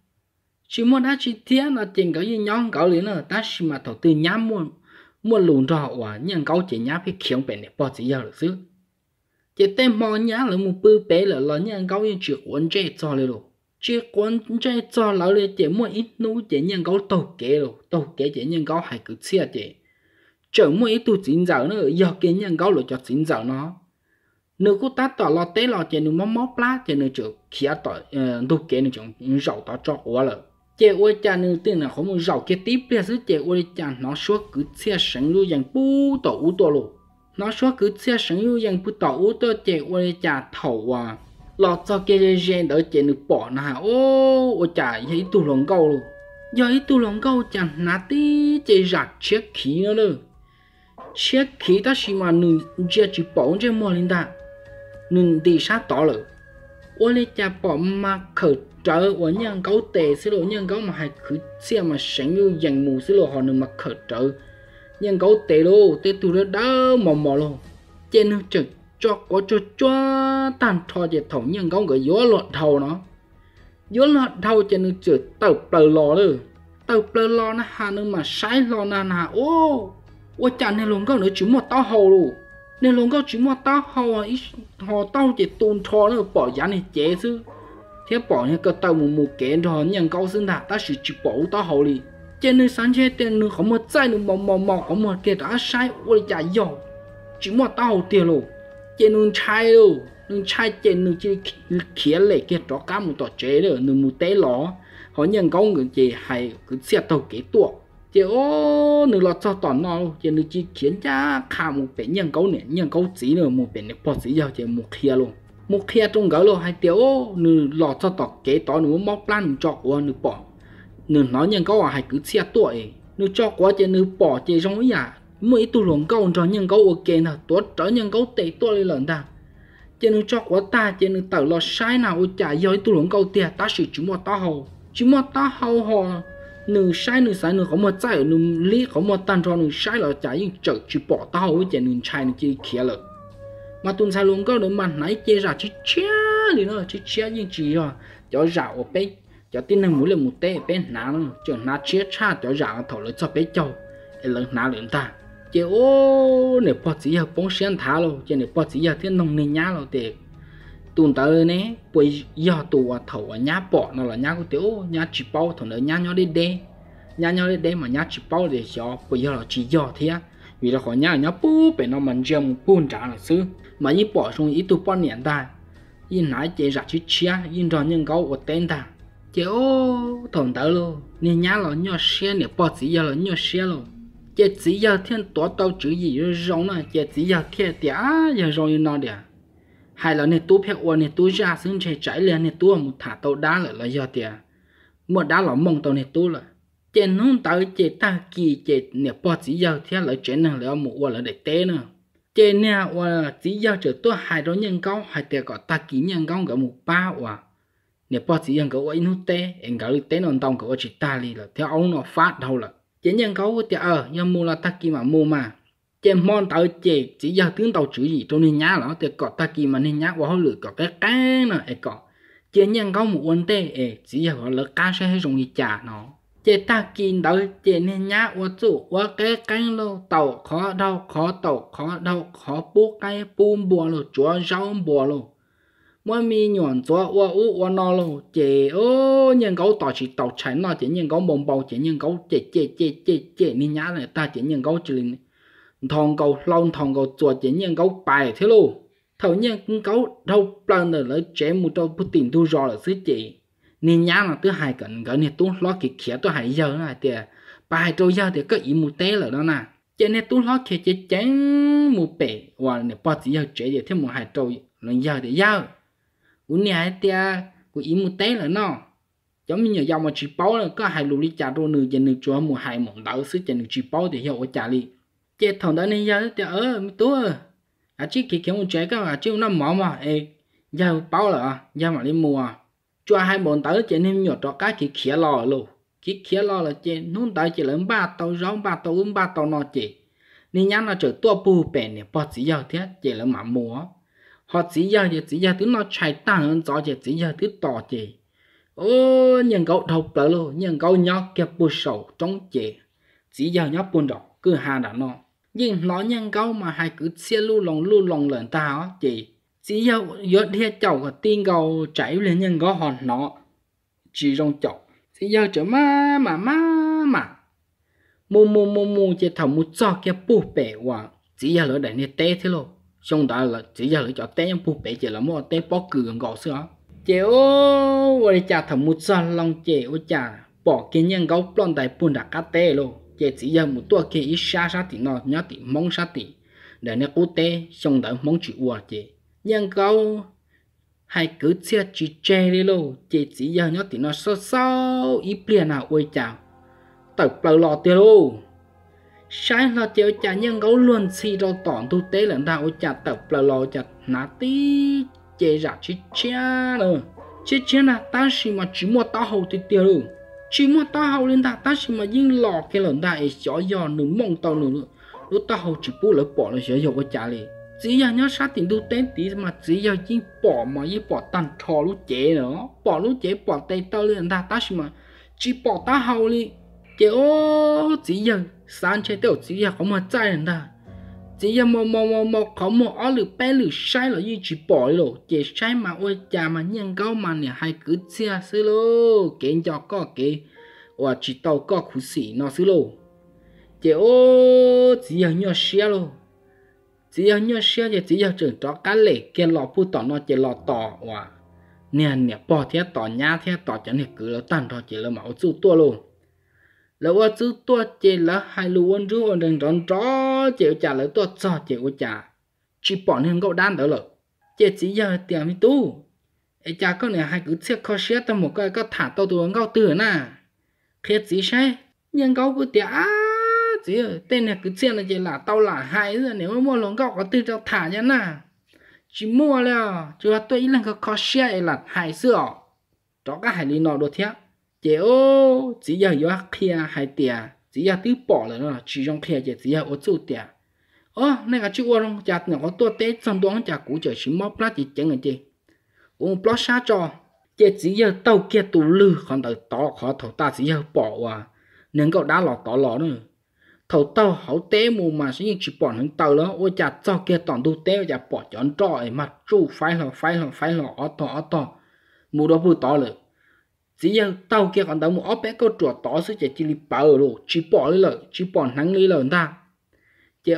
thiệt là chừng cái gì nhon cậu liền nữa ta chỉ mà thầu tư nhá mua lùn cho họ nhưng cậu chỉ nhá phải khiêng bèn để bỏ chỉ giờ được xứ chỉ tên mò nhá là một bự bé là nhưng cậu như chỉ cuốn chơi choเลยrồi chỉ quan chơi cho lãoเลยchỉ mua ít nô chỉ nhân câu tàu kế chỉ nhân câu hay cứ xe chỉ chờ mua ít tu chín giờ nữa giờ cái nhân câu rồi cho chín giờ nó nếu cô ta tỏ lọt té lọt chỉ nếu móc lá chỉ nếu chịu khía tỏi tu kế nếu chịu rau tỏ cho quá rồi chỉ ôi cha nếu tiền là không muốn rau cái tiếp bây giờ chỉ ôi cha nó suốt cứ xe sẵn luôn dành bù tàu u to luôn nó suốt cứ xe sẵn luôn dành bù tàu u to chỉ ôi cha thầu lọt cho cái gen đỡ chạy được bỏ nà ô chả thấy tu lòng câu luôn giờ ấy tu lòng câu chẳng nát tí chạy giặt chiếc khí nữa đâu chiếc khí ta chỉ mà nương chỉ bỏ trên mò lên ta nương đi sát tỏ rồi ô lấy chả bỏ mà khởi trở ở nhân câu tệ xí lộ nhân câu mà hay cứ xe mà sáng như dành mù xí lộ họ nương mà khởi trở nhân câu tệ luôn tệ tu đó đỡ mò luôn trên nương trực cho có cho tàn thò về thầu nhân có người gió lọt thầu cho nên chữ tàu bờ lò nó hà nên mà sai lò nà ô chả nên luôn có nữa chỉ một tao hầu luôn nên luôn có chỉ một tao hầu họ tao chỉ tôn thò nó bỏ giá này chế chứ thế bỏ những cái tàu mù kén rồi nhân câu xưng thà ta chỉ bỏ tao hầu đi cho nên sáng chế tiền nữa không một trái nữa mò không một cái đã sai ôi chả giàu chỉ một tao hầu tiền luôn trên nương chai trên nương chỉ khía lệ cái đó cá một tọt chế rồi nương một té ló họ nhân có người chỉ hay cứ xe tàu kế tuột chị ô nữ lọt cho tòn nó chị nữ chỉ khiến cha khá một bé nhân cấu nè nhân cấu chỉ nữa một bé này bỏ chỉ giờ chị một kia luôn một kia trong gấu luôn hai tiểu nữ lọt cho tọt kế tỏ nữ móc plan nữ chọn qua nữ bỏ nữ nói nhân cấu à hai cứ xe tuổi nữ cho quá chị nữ bỏ chị trong ấy à mỗi tu luồng câu cho nhân cấu ok nào tốt cho nhân cấu tệ tôi lên lần ta chị nữ cho quá ta chị nữ tự lo sai nào trả do tu luồng câu tiền ta sử chúng mà ta hầu họ nữ sai nữ có một trái nữ lý có một tan cho nữ sai là trả những chợ chỉ bỏ tao với chị nữ sai nữ chỉ kia rồi mà tuần sai luôn có được mà nãy chia ra chỉ chia đi nữa chỉ chia những gì à cho rào ở bên cho tin năng mũi là một té bên ná nữa cho ná chia cha cho rào thầu lấy cho bên châu lần ná lên ta chị ô nếu bỏ chỉ là bóng xuyên thả luôn chị nếu bỏ chỉ là thiên nông nên nhá rồi thì tuần tới nè bây giờ tụ thầu nhá bỏ nó là nhá của tiểu nhá chỉ bao thằng nữa nhá nhau đi đê mà nhá chỉ bao để cho bây giờ là chỉ giờ thế vì là khỏi nhá bú bên nó mình riêng buôn trả là xứ mà như bỏ xuống ít tụ bao niệm ta yên nãy chị ra chỉ chia yên rồi nhân câu của tên ta chị ô thằng tới luôn nên nhá là nhau xe nếu bỏ chỉ giờ là nhau xe luôn chị chỉ giờ thiên tổ tàu chữ gì rồi rong này chị chỉ giờ kia tía giờ rồi nó đẻ hay là nên tu phép qua nên tu ra xứng chạy lên nên tu một thả tàu đá lại là giờ tía một đá là mong tàu nên tu là chị nông tới chị ta kỳ chị nếu bỏ chỉ giờ thiên lại chuyện này là một qua là để té nữa chị nè qua chỉ giờ trở tôi hai đó nhân câu hai tía có ta kỳ nhân câu cả một ba qua nếu bỏ chỉ giờ có ấy nó té em搞đi té nó tông có chỉ ta đi là theo ông nó phát đâu là chị nhân câu thì nhưng mua là ta kỳ mà mua mà chị mong tới chị chỉ giờ tiếng tàu chữ gì trong nên nhá nó thì có ta kỳ mà nên nhá qua lử có cái nữa có chị nhân câu một vấn đề chỉ giờ gọi là cá sẽ dùng gì trả nó chị ta kỳ tới chị nên nhá qua chủ qua cái lô tàu khó đâu khó bố cái bùm bùa lô chúa rau bùa lô mỗi mi nhọn chúa qua nó lô chị ô nhân câu tàu chỉ tàu chạy nó chị nhân câu bông bầu chị nhân câu chị nên nhá này ta chị nhân câu chỉ thằng cầu long thằng cầu chuột chỉ nhân câu bài thế luôn thầu nhân câu đâu plan rồi lấy chém một trâu bút tiền tu rồi là xứ chị nên nhá là thứ hai cần cái này tu lo kịp khía tôi hay giờ này thì bài trâu giờ thì có ý một té rồi đó nè cho nên tu lo khía chỉ chém một bể và này bao giờ chế thì thêm một hai trâu lần giờ thì giờ uống này thì của ý một té rồi nó giống như nhiều dòng mà chỉ báo là có hai lù đi trả đôi nửa trên nửa chúa một hai mỏng đỡ xứ trên nửa chỉ báo thì hiểu ở trả đi chế thằng đó nên giờ thì tú chỉ kiểu một chế các chứ nó mỏ mà giờ báo là giờ mà đi mua cho hai bọn tới chế nên nhỏ cho cái kia khía lò luôn khía lò là chế nôn tới chế lớn ba tàu nó chế nên nhá nó trở tua bù bèn này bỏ chỉ giờ thế chế là mà mua họ chỉ giờ thứ nó chạy tăng hơn gió chế chỉ giờ thứ tỏ chế nhân cậu thọc tới luôn nhân cậu nhóc kia bù sầu trong chế chỉ giờ nhóc buồn đỏ cứ hà đã nó nhưng nó nhân cậu mà hai cứ xe lu lòng lần ta chế chỉ giờ thiệt chậu và tin cầu chảy lên nhân có hòn nó chỉ trong chậu chỉ giờ trở mà mu chỉ thầm một cho kia bù bể và chỉ giờ lỡ để nè té thế luôn xong đó là chỉ giờ lỡ cho té những bù bể chỉ là một té bó cừ gõ xưa chỉ rồi chả thầm một cho lòng chỉ chả bỏ cái nhân gấu plon tại bùn đã cắt té luôn chỉ giờ một tua kia ít xa thì nó nhớ thì mong sát thì để nè cú té xong đó mong chịu qua chỉ nhân câu hay cứ chia chỉ che đi luôn chỉ giờ nhớ thì nó sao ít liền nào ôi chào tập bờ lò tiêu luôn sai là tiêu chả nhân câu luôn xì đâu tỏn tu tế lần ta ôi chào tập bờ lò chặt nát tí chế ra chỉ che rồi chế là ta chỉ mà chỉ mua tao hậu thì tiêu luôn chỉ mua tao hậu lên ta chỉ mà dính lò cái lần ta ấy gió gió nửa mông tao nửa lúc tao hậu chỉ bù lại bỏ lại gió cái chả liền chỉ giờ nhớ sát tiền tu tên tí mà chỉ giờ chỉ bỏ mà chỉ bỏ tàn thò lúc chế nữa bỏ tay tao lên ta chỉ mà chỉ bỏ ta hậu đi chế chỉ giờ sáng chế tiêu chỉ giờ có mà trái người ta chỉ giờ mà có một ở lử bé lử sai là gì chỉ bỏ rồi chế sai mà ôi cha mà nhân câu mà nè hay cứ chia xứ lô kiến cho có cái và chỉ tao có khú xỉ nó xứ lô chế chỉ giờ nhớ xe luôn chỉ giờ nhớ xe chỉ giờ chừng cho cá lệ kia lò pu tỏ nó chỉ lò tỏ và nè bỏ thế tỏ nhá thế tỏ cho nên cứ là tan thôi chỉ là máu chú tua luôn lỡ qua chú tua chế lỡ hai lù ôn rú ôn đừng tròn tró chế trả lỡ tua cho chế của trả chỉ bỏ nên cậu đan đó lỡ chế chỉ giờ tiền mi tu ấy cha con này hai cứ xét khó xét tao một cái có thả tao tụi ngao tử nè khi chỉ sai nhưng cậu cứ tiền chỉ tên này cứ xét là chỉ là tao là hai rồi nếu mà mua lồng cậu có tư cho thả nhá nè chỉ mua là chứ tôi ý là có khó xét là hai xưa đó cái hai lý nọ đồ thiệt chế ô chỉ giờ yo kia hai tiền chỉ giờ tứ bỏ rồi nó chỉ trong kia chỉ giờ ô chú tiền này cái chú ô trong chặt nó có tua tết trong đó chặt cũ chờ chỉ móp lá chỉ chẳng người gì uống plot sát cho chỉ giờ tàu kia tù lư còn đợi tỏ khó thầu ta chỉ giờ bỏ nên cậu đã lọt tỏ lọ nữa thầu tàu hậu tế mù mà sẽ chỉ bỏ những tàu đó ôi chặt cho kia toàn tu tế chặt bỏ chọn trọi mà chú phải lọ ở tỏ mù đó vừa tỏ rồi chỉ giờ tàu kia còn đợi một ốp bé câu chuột tỏ sẽ chỉ li bảo rồi chỉ bỏ đi lời chỉ bỏ nắng đi lời ta chỉ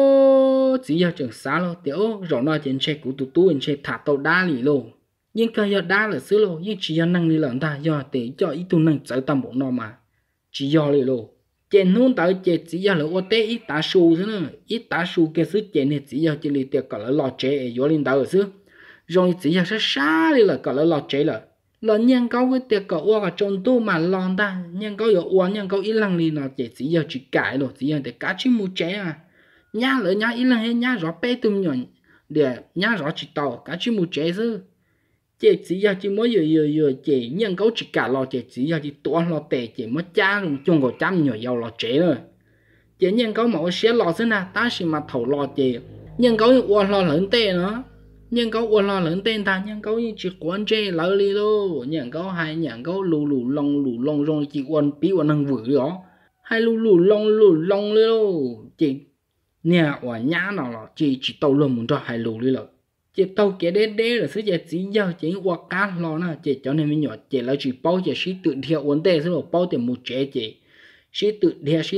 chỉ giờ chẳng xa lo tiểu rồi nói trên xe của tụi trên xe thả tàu đá lì luôn nhưng cái giờ đá là xứ luôn nhưng chỉ giờ năng đi lời ta do để cho ít tu năng trở tâm bộ nó mà chỉ do lì luôn trên nón tới chỉ giờ là ô té ít tá su thế nữa ít tá su cái xứ trên này chỉ giờ chỉ li tiệc cả là lò chế ở dưới lên đầu xứ rồi chỉ giờ sẽ xa đi là cả là lò chế là nhân câu cái tiệc cả ô cả trong tu mà lon ta nhân câu giờ ô nhân câu ít lăng đi nó chỉ giờ chỉ cãi rồi chỉ giờ để cá chim mu chế nhá lỡ nhá ít lăng hay nhá rõ bé tụm nhọn để nhá rõ chỉ tàu cá chim mu chế chứ chỉ giờ chỉ mới vừa chỉ nhân câu chỉ cả lò chỉ giờ chỉ toán lò tệ chỉ mới cha dùng chung của trăm nhiều giàu lò chế rồi chỉ nhân câu mà xe lò thế nào ta chỉ mà thầu lò chỉ nhân câu ô lò lớn tệ nữa nhân câu ô lò lớn tên ta nhân câu như chỉ quan chế lỡ đi luôn nhân câu hai nhân câu lù lông rồi chỉ quan bí quan năng vử đó hai lù lông luôn chỉ nhà ở nhà nào là chỉ tàu luôn muốn cho hai lù đi rồi chỉ tàu kia đế là sự chỉ giờ chỉ qua cá lo nè chỉ cho nên mình nhỏ chỉ là chỉ bao chỉ sĩ tự theo vấn đề số bao tiền một chế chỉ sĩ tự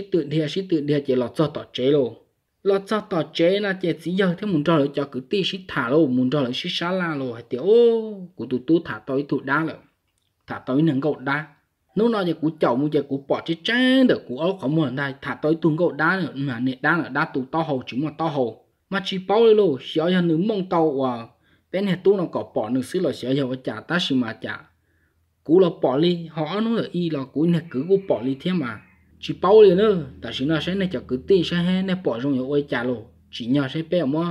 theo chỉ là cho tỏ chế luôn là cho tỏ chế là chỉ giờ thế muốn cho lại cho cứ ti sĩ thả luôn muốn cho lại sĩ xá la luôn hay tiểu của tụi thả tới tụi đá rồi thả tới nâng cậu đá nếu nói về của chậu mua về của bỏ chết chán được của áo không muốn đây thả tới tung cậu đá nữa mà nè đá là đá tụ to hồ chúng mà to hồ mà chỉ bao luôn xéo cho nữ mông tàu bên này tu nó có bỏ nữ xứ là xéo cho trả ta xí mà trả cú là bỏ đi họ nó là y là cú này cứ cú bỏ đi thế mà chỉ bao liền nữa tại vì nó sẽ này cho cứ ti sẽ hay này bỏ trong nhiều ơi trả luôn chỉ nhờ sẽ bé mà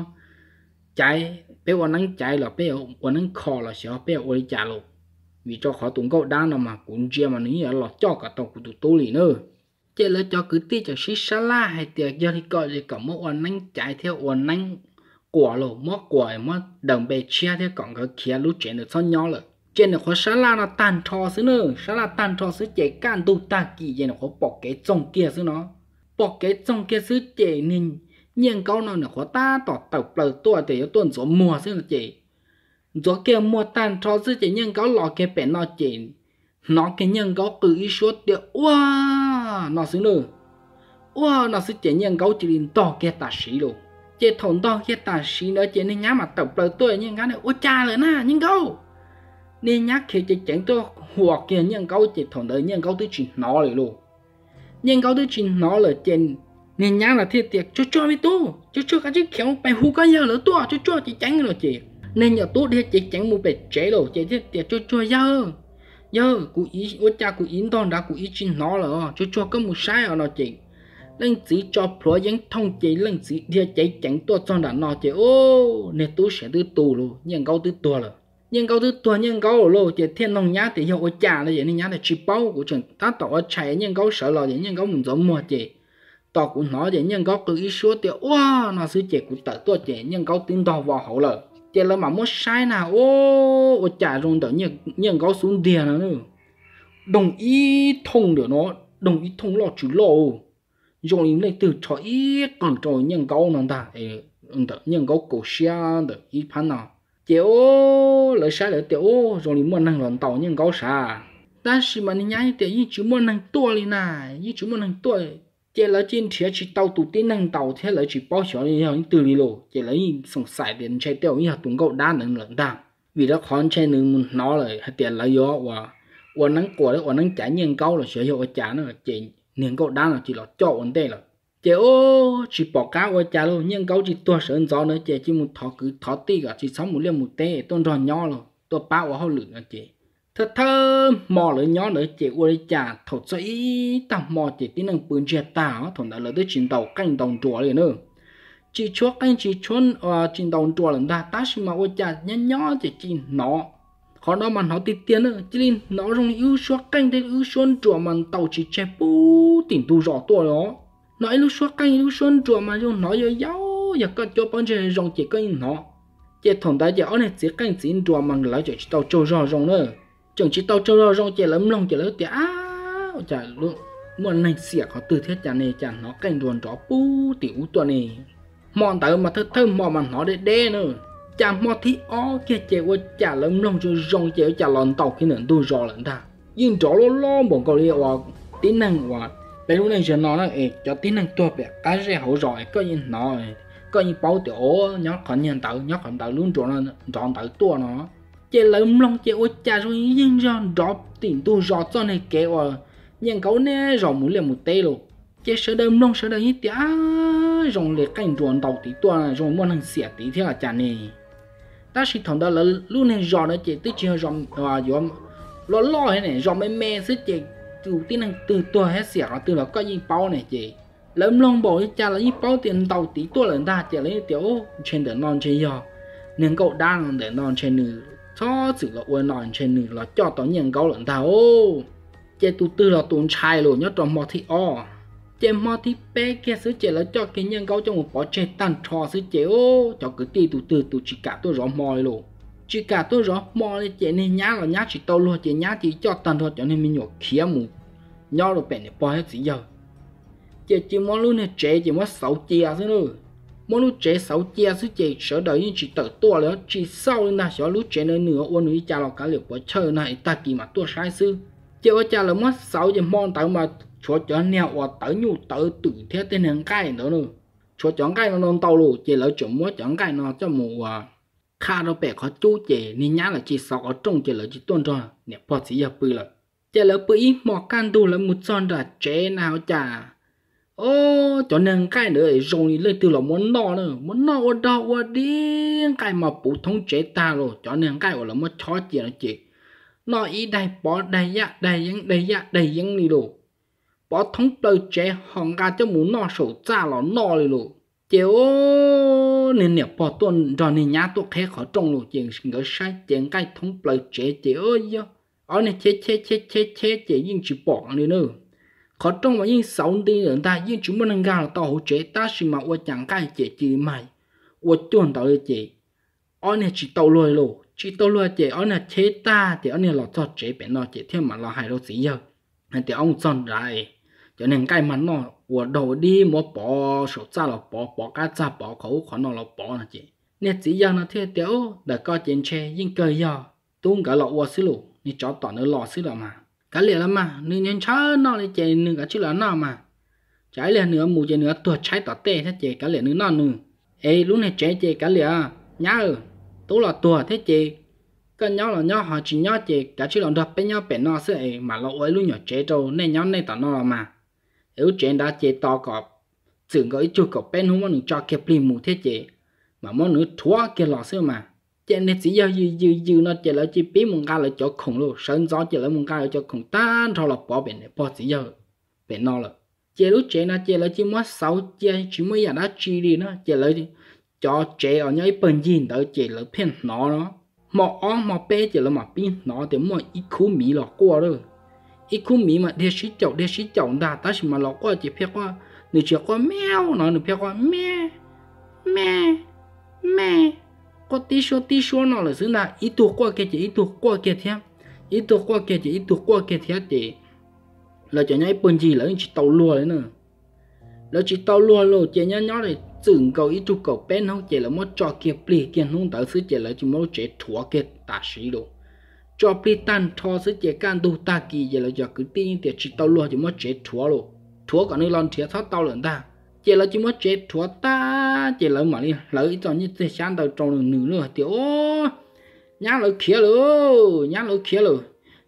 chạy bé quan năng chạy là bé quan năng kho là xéo bé ơi trả luôn vì cho khó tụng cậu đá nào mà cũng chia mà nếu là cho cả tàu của tụi tôi liền nữa chỉ là cho cứ ti cho xí xa la hay tiệc giờ thì coi gì cả mỗi oan năng chạy theo oan năng quả lồ mót quả mót đồng bề chia theo còn cái kia lúc chuyện được xong nhau rồi trên là khó xa la nó tan thò xứ nữa xa la tan thò xứ chạy can tu ta kỳ vậy nó khó bỏ cái trong kia xứ nó bỏ cái trong kia xứ chạy nên nhưng câu nào nó khó ta tỏ tàu bờ tua để cho tuần số mùa xứ là chạy rồi kia mùa tan thò xứ chạy nhưng câu lò kia bể nó chạy nó cái nhân câu cứ ý suốt được wow nó xứ nữa wow nó xứ chạy nhân câu chỉ đến to kia ta xí luôn chạy thòng to kia ta xí nữa chạy nên nhá mà tàu bờ tua nhưng cái này ôi cha rồi na nhân câu nên nhắc khi chạy chẳng tôi hoặc kia nhân câu chạy thòng đời nhân câu tới chuyện nó rồi luôn nhân câu tới chuyện nó là trên nên nhá là thiệt tiệt cho với tôi cho cái chiếc khéo bài hú cái giờ nữa tôi cho chị tránh rồi chị nên nhờ tôi đi chị tránh một bể chế rồi chị thiệt tiệt cho giờ cụ ý ôi cha cụ ý toàn đã cụ ý chuyện nó là cho có một sai ở nó chị lần chỉ cho pro những thông chị lần chỉ đi chạy chẳng tôi cho đã nó chị ô nên tôi sẽ tư tù luôn nhân câu tư tù rồi nhân câu tư tù nhân câu luôn chị thiên nông nhá thì hiệu ôi cha là vậy nên nhá thì chỉ bao của trường ta tỏ chạy nhân câu sợ là vậy nhân câu mình giống mua chị tỏ của nó vậy nhân câu cứ ý số thì wow nó sẽ chị của tự tôi chị nhân câu tin đo vào hậu rồi chị là mà mất sai nào ô chả rung đỡ nhân câu xuống tiền nữa đồng ý thông được nó đồng ý thông lo chủ lô rồi lấy từ cho ít còn rồi nhân câu nó ta nhân câu cổ xe được ít phán nào chị ô lấy sai được chị ô rồi muốn năng lần tàu nhân câu xa ta chỉ mà nhái thì như chỉ muốn năng tua đi này như chỉ muốn năng tua chị là trên thế chỉ tàu tụt tin năng tàu thế là chỉ bao nhiêu đi theo từ đi lô chị lấy sòng sải điện chạy tiêu như hạt tuần cậu đá năng lần ta vì đó khó chạy nương nó lại tiền là do và năng của đấy năng trả nhân câu là sẽ hiệu trả nó là chị nên cậu đang là chỉ là cho vấn đề là chị ô chỉ bỏ cá qua cha luôn nhưng cậu chỉ tua sơn gió nữa chị chỉ một thọ cứ thọ tí cả chỉ sống một liều một tê tôn tròn nhỏ rồi tua bao ở hậu lửa là chị thật thơ mò lửa nhỏ nữa chị qua đi cha thọ cho ý tao mò chị tí năng bươn chia tao thằng đã lỡ tới chín tàu canh đồng chùa liền nữa chỉ chúa canh chỉ chuôn chín đồng chùa lần ta chỉ mà qua cha nhỏ nhỏ chỉ nó họ nó mà nó tiền tiền nữa chỉ linh nó dùng ưu chúa canh thế ưu xuân chùa mà tàu chỉ che bù tỉnh tu rõ tua đó nói lúc suốt canh lúc xuân chùa mà dùng nói yo yo giờ có cho bọn trẻ rong chỉ có nó chỉ thằng ta giờ này chỉ canh chỉ chùa mà lại chỉ tàu trâu rò rong nữa chẳng chỉ tàu trâu rò rong chỉ lấm lông chỉ lấy tiền chả luôn muốn này xỉa họ từ thiết chả này chả nó canh ruồn chó pu tiểu tuần này mòn tới mà thơm mòn mà nó để đê nữa chả mò thì kia chỉ qua chả lấm lông cho rong chỉ chả lòn tàu khi nữa tu rò lần ta nhưng chó lo bọn cậu đi vào tính năng vào bây lúc này giờ nó là cho tính năng tua bẹ cái gì hậu rồi có gì nó có gì bao tiểu nhóc còn nhận tạo luôn chọn tạo tua nó chỉ lấm lông chỉ ôi cha rồi nhưng do đó tiền tu rõ cho này kéo nhưng cậu nè rồi muốn làm một tê luôn chỉ sợ đâm lông sợ đâm như tía rồi liệt cảnh chọn tạo tí tua này rồi muốn hàng xỉa tí thế là chả này ta chỉ thằng đó là lúc này rõ nó chỉ tới chiều rồi rồi lo thế này rồi mê sức chỉ từ tin năng từ tua hết xỉa từ đó có gì bao này chị lấm lông bộ cha là gì bao tiền tàu tí tua lần ta chỉ lấy tiểu trên đợt non trên giò nên cậu đang để non trên nửa cho sự là uốn non trên nửa là cho tao nhận cậu lần ta ô chị từ từ là tuôn chai rồi nhớ trong mò thị chị mò thị bé kia sứ chị là cho cái nhân cậu trong một bó chơi tan trò sứ chị ô cho cứ ti từ chỉ cả tôi rõ mòi luôn chỉ cả tôi rõ mò này chị này nhá là nhá chỉ tao luôn chị nhá chỉ cho tan thôi cho nên mình nhổ khía mù nhau rồi bèn để bỏ hết gì giờ chỉ món luôn này chế chỉ món 6 chia thôi nữa món lúc chế 6 chia chứ chị sợ đợi nhưng chỉ tự tua nữa chỉ sau lên là sợ lúc chế nữa nữa ôn nữa cha là cả liệu bỏ chơi này ta kỳ mà tua sai sư chị ơi cha là món 6 chỉ món tự mà chúa cho nèo và tự nhu tự tự theo tên hàng cái nữa nữa chúa chọn cái nó non tàu luôn chị lỡ chọn món chọn cái nó cho mù kha đâu bè khó chú chị nên nhá là chỉ sau ở trong chị lỡ chỉ tuôn rồi nè bỏ chỉ giờ bự là chị lỡ bự mò can tu là một son đã chế nào chả ô cho nên cái nữa rồi lên từ là muốn no nữa muốn no ở đâu ở đi cái mà phổ thông chế ta rồi cho nên cái gọi là mất chó chị là chị nó ý đây bỏ đây đây đi đồ bỏ thông từ chế hòn gà cho muốn no sổ ra là no đi đồ chiều nên nè bỏ tuần rồi nên nhá tôi khé khó trong rồi chị ngỡ sai chuyện cái thông từ chế chị ơi ở này chế chị nhưng chỉ bỏ đi nữa khó trong mà nhưng sáu đi người ta nhưng chúng mình gà là tao hỗ trợ ta chỉ mà qua chẳng cái chị mày qua chuẩn tao đi chị ở này chỉ tao lôi lô chỉ tao lôi chị ở này chế ta thì ở này là cho chế bé nó chị thêm mà là hai đâu gì giờ thì ông chọn lại cho nên cái mà nó qua đầu đi mà bỏ sổ ra là bỏ cá ra bỏ khẩu khó nó là bỏ là chị nè chỉ giờ nó theo tiểu để coi chuyện chơi nhưng cười giờ tôi cả là qua xí lù như chó tỏ nó lò xí là mà cái liền lắm mà nên nhân chớ nó lại chạy nửa cả chứ là nó mà trái liền nữa mù chạy nữa tuột trái tỏ tê thế chạy cái liền nữa nó nửa ê lúc này chạy cái liền nhá tú là tuột thế chạy cái nhau là nhau họ chỉ nhau chạy cả chứ là đập bên nhau bén nó sẽ mà nó ấy lúc nhỏ chạy đâu nên nhau nên tỏ nó là mà nếu chạy đã chạy to cọp chừng có ít chút cọp bên không có được cho kẹp liền mù thế chạy mà món nữa thua kia lò xưa mà chạy này chỉ giờ dư nó chạy lại chỉ biết một cái là cho khủng luôn sơn gió chạy lại một cái là cho khủng tan thôi là bỏ biển này bỏ chỉ giờ biển nó là chạy lúc chạy nó chạy lại chỉ mất 6 chạy chỉ mới giờ đã chi đi nó chạy lại cho chạy ở nhảy bền gì đỡ chạy lại phiền nó mò bé chạy lại mà pin nó thì mua ít khu mì lọ qua rồi ít khu mì mà để xí chậu ta chỉ mà lọ qua chỉ phép qua nửa chiều qua mèo nó nửa phép qua mẹ có tí số nó là xứ nào ít tuổi qua kia chỉ ít tuổi qua kia thế ít tuổi qua kia thế thì là cho nhảy bền gì là chỉ tàu lùa đấy nữa là chỉ tàu lùa rồi chỉ nhớ này chừng cầu ít tuổi cầu bên không chỉ là mất cho kia pli kia không tới xứ chỉ là chỉ mất chế thua kia ta xí đồ cho pli tan thò xứ chỉ can tu ta kỳ chỉ là giờ cứ tin thì chỉ tàu lùa chỉ mất chế thua rồi thua còn nơi lon thiệt tháo tàu lần ta chỉ là chỉ mất chế thua ta chỉ là mà đi lợi cho như thế sáng đầu trong nửa nữa thì ô nhá lợi kia rồi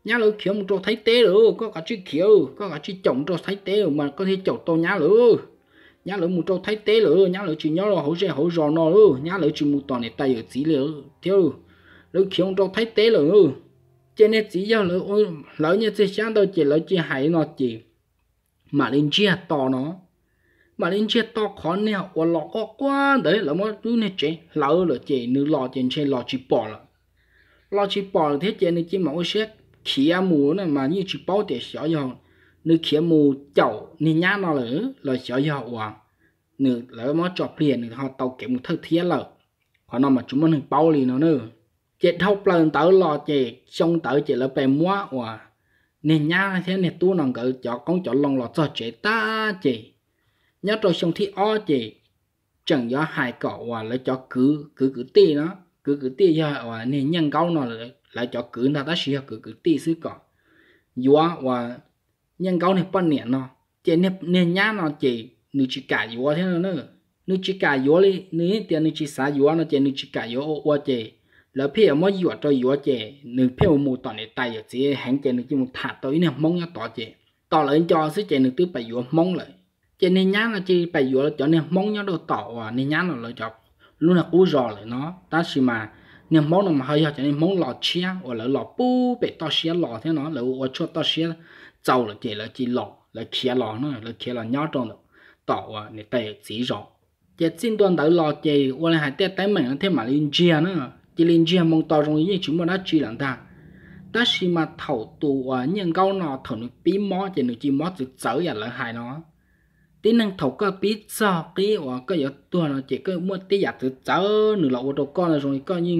nhá lỡ khiếu một trâu thấy tế rồi có cả chiếc khiếu có cả chiếc chồng trâu thấy tế rồi mà có thể chồng tôi nhá lỡ một trâu thấy tế rồi nhá lỡ chỉ nhớ là hỗ trợ nó rồi nhá lỡ chỉ một toàn để tay ở chỉ lỡ theo lỡ khiếu một trâu thấy tế rồi trên này chỉ cho lỡ như thế sáng đâu chỉ lỡ chỉ hay nó chỉ mà lên chia to nó mà lên chia to khó nè và lọ có quá đấy là mà cứ này chế lỡ là chế nữ lọ trên trên lọ chỉ bỏ là lọ chỉ bỏ thế chế này chỉ mà sẽ khía mù này mà như chỉ bao để xóa dầu nữ khía mù chậu nên nhá nó là xóa dầu à nữ lỡ mà chọc liền thì họ tàu kiểm một thơ thiết lợ họ nó mà chúng mình bao liền nó nữa chế thâu lần tới lọ chế xong tới chế là bè mua à nên nhá thế này tu nòng cỡ cho con cho lòng lọ cho chế ta chế nhớ rồi xong thì ó chế chẳng do hai cậu à lại cho cứ tì nó cứ tì cho à nên nhân câu nó lại cho cứ ta sẽ cứ tì xứ cọ dúa và nhân câu này bao nhiêu nó chế nên nhá nó chế nữ chỉ cả dúa thế nữa nữ chỉ cả dúa đi nữ tiền nữ chỉ xả dúa nó chế nữ chỉ cả dúa qua chế lỡ phía mà dúa cho dúa chế nữ phía một toàn để tay ở chế hàng chế nữ chỉ một thả tới nè mong nhá tỏ chế tỏ lại cho xứ chế nữ tứ bảy dúa mong lại chế nên nhá là chỉ bảy dúa cho nên mong nhá đồ tỏ à nên nhá nó lại cho luôn là cú rò lại nó ta chỉ mà nên mong nó mà hơi cho nên mong lọ chia hoặc là lọ pu bị to xía lọ thế nó là ở chỗ to xía giàu là chế là chỉ lọ là kia lọ nó là kia là nhá trong đó tỏ à để tay chỉ rò chế xin tuần tới lọ chế hoặc là hai tay tay mình thế mà lên chia nữa chỉ lên chia mong to trong như chúng mà đã chỉ làm ta chỉ mà thầu tù à nhưng câu nó thầu nó bí mó chế nó chỉ mó từ chở ra lại hai nó tí năng thầu có bí sao cái hoặc có giờ tua nó chỉ có mua tí giả từ chở nửa lọ đồ con là rồi coi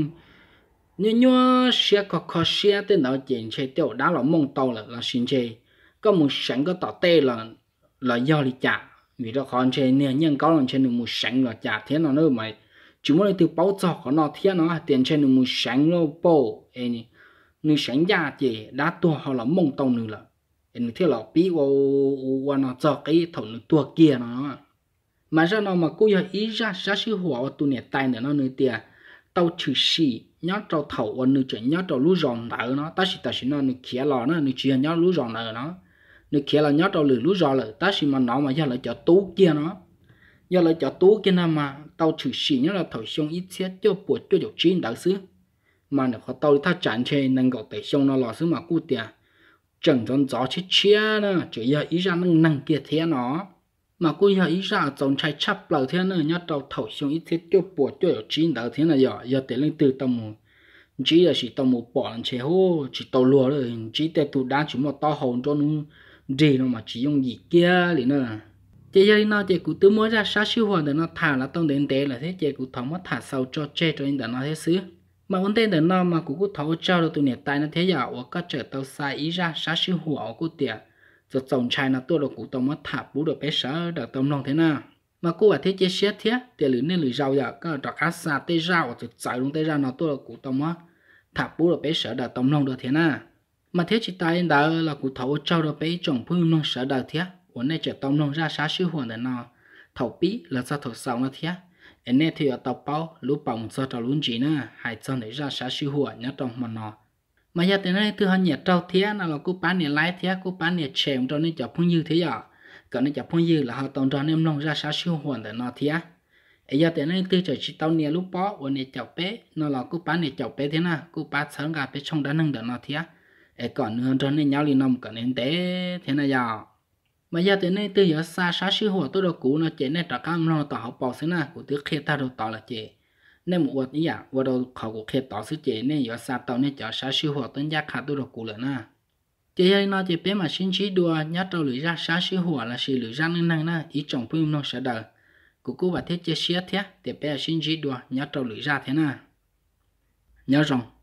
nhưng xe có xe tên nó chỉ chơi tiêu đá là mong to là xin chơi có một sẵn có tỏ tê là do đi trả vì đó còn chơi nè nhưng câu là chơi được một sẵn là trả thế nó nữa mày chúng mới từ bao giờ có nó thế nó tiền chơi được một sẵn lô bộ ấy nửa sẵn giá chỉ đá tua họ là mong to nữa là nửa thế là bí qua nó cho cái thầu nửa tua kia nó mà ra nó mà cô giờ ý ra sát sư hỏa tụ nè tay nữa nó nửa tiền tao chữ xì nhớ trâu thầu và nửa chuyện nhớ trâu lú giòn nợ nó ta chỉ nó nửa kia lò nó nửa chuyện nhớ lú giòn nợ nó nửa kia là nhớ trâu lú giòn lợ ta chỉ mà nó mà giờ lại cho tú kia nó giờ lại cho tú kia nào mà tao chữ xì nhớ là thầu xong ít xét cho buộc cho được chín đạo xứ mà nếu họ tao ta chán chơi năng gọi tới xong nó lò xứ mà cú tiền chẳng chọn gió chết chia nữa chỉ giờ ý ra năng kia thế nó mà cô giờ ý ra trong trái chắp lầu thế nữa nhớ tàu thầu xong ít thế cho bộ cho ở chín đạo thế này giờ để lên từ tàu mù chỉ là chỉ tàu mù bỏ lên chế hô chỉ tàu lúa rồi chỉ để tụ đá chúng mà to hồn cho nó gì nó mà chỉ dùng gì kia liền nữa chế giờ nó chế cụ tư mới ra sát siêu hoàn để nó thả là tông đến té là thế chế cụ thòng mất thả sâu cho che cho nên để nó thế xứ mà vấn đề để nó mà cụ thầu trao được tụ nhiệt tay nó thế giờ và có trở tàu sai ý ra sát siêu hoàn của tiền rồi chồng trai nó tôi được cụ tông mất thả bú được bé sợ được tông lòng thế nào mà cô ở thế chế xét thế để lưỡi nên lưỡi rau giờ có đọc cá xa tê rau rồi chạy luôn tê rau nó tôi được cụ tông mất thả bú được bé sợ được tông lòng được thế nào mà thế chỉ tay đó là cụ thầu trao được bé chồng phương nông sợ được thếวันนี้จะต้มลงราชาชื่อหัวเดินนอเท่าปีแล้วจะถูกสาวนาทีอันนี้ที่เอาเตาเป้ารู้เป่ามันจะจะลุ้นจีน่ะหายใจในราชาชื่อหัวเนี่ยตรงมันนอมาอยากแต่นั้นที่เขาเนี่ยเจ้าเทียนั่นเรากูปั้นเนี่ยไล่เทียกูปั้นเนี่ยเฉมตอนนี้จะพุ่งยืดเทียก่อนนี้จะพุ่งยืดแล้วเขาตรงตอนนี้ลงราชาชื่อหัวเดินนอเทียไอ้อยากแต่นั้นที่จะชิเตาเนี่ยลูกป้อวันนี้เจ้าเป๊ะนั่นเรากูปั้นเนี่ยเจ้าเป๊ะเทียน่ะกูปั้นเสริมกับไปช่องด้านหนึ่งเดินนอเทียไอ้ก่อนเนื้อตอนนี้ยาวลีนอมก่อนนี้เต้เทียน่ะยาวmà giờ tới nay tôi giờ xa xa xíu hồ tôi đâu cũ nó chế này trả cam lo tao học bỏ xí na của tôi khi ta đâu tao là chế nên một vật như vậy đâu họ cũng khi tao xí chế nên giờ xa tao nên giờ xa xíu hồ tôi giác khá tôi đâu cũ rồi na chế giờ nó chế bé mà xin chỉ đùa nhớ tao lưỡi ra xa xíu hồ là xí lưỡi ra nên năng na ý chồng phim nó sẽ đời của cô bà thế chế xía thế để bé xin chỉ đùa nhớ tao lưỡi ra thế na nhớ rằng